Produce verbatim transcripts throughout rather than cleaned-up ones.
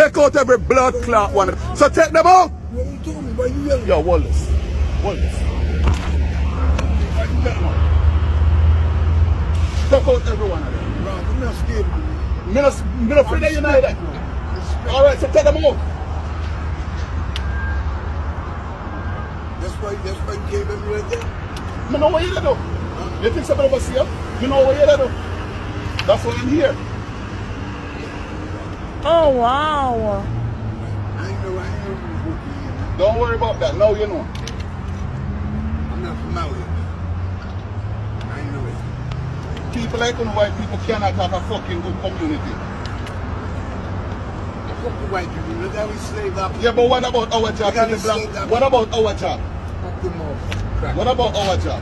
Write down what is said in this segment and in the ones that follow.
Take out every blood clot one. So take them out. What you told me? Why you yelling? Yo, Wallace. Wallace. Why you take them out? Take out every one of them. Bro, I'm not scared of you. I'm not afraid of you neither. Alright, so take them out. That's why, that's why you gave them right there? I know what you're do. You think somebody will see you? You know what you're do. That's why I'm here. Oh, wow. I ain't know, I ain't know you was working here. Don't worry about that. Now you know. I'm not from out here. I ain't know it. People like you know white people cannot have a fucking good community. Fuck the white people. Look how we slaved up. Yeah, but what about our job in the black? What about our job? Fuck them off. Crack. What about our job?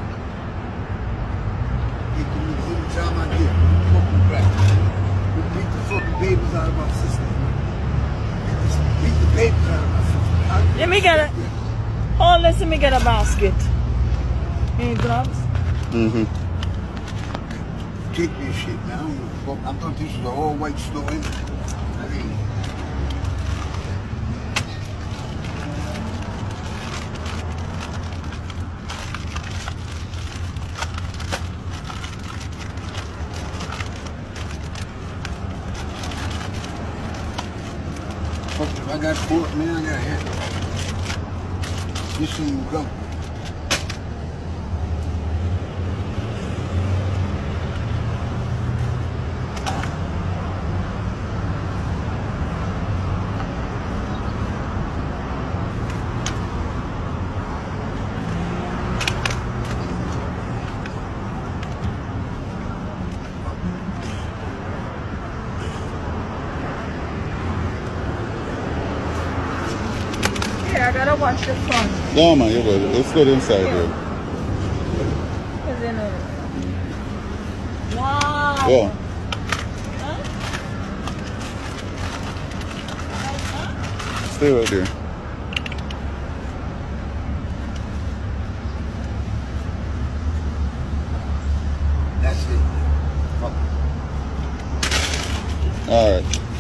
Get the little time I get. Fucking crack. We beat the fucking babies out of my system. Beat the babies out of my system. Let me get it. Hold this, let me get a basket. Any gloves? Mm-hmm. Take this shit now. I thought this was an all-white store. I mean, fuck if I got pork, man, I got head. This shouldn't go. Yeah, I gotta wash the front. No man, you're good. It's good inside there. Because you know. Wow. Yeah. Huh? Stay right there. That's it. Fuck. Alright.